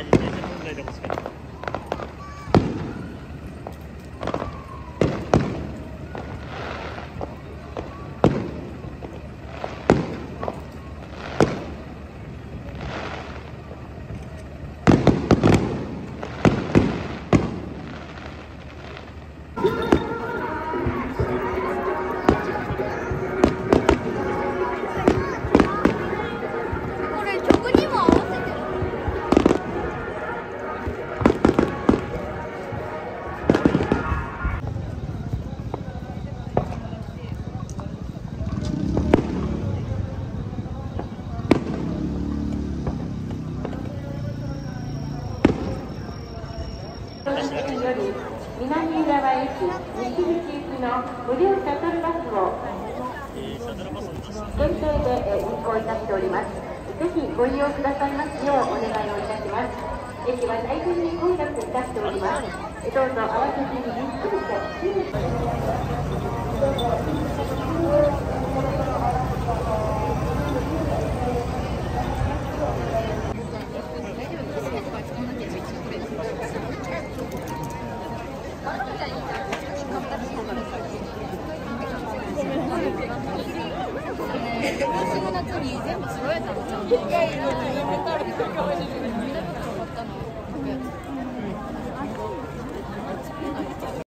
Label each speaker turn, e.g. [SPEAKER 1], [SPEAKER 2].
[SPEAKER 1] 自転車問題で欲しかった。
[SPEAKER 2] より南浦和駅西口行きの無料シャトルバスを限定で運行いたしております。ぜひご利用くださいますようお願いをいたします。駅は大変に混雑いたしております。どうぞ合わせてゆっくりと。
[SPEAKER 3] 今年の夏に全部揃えたのちゃんと。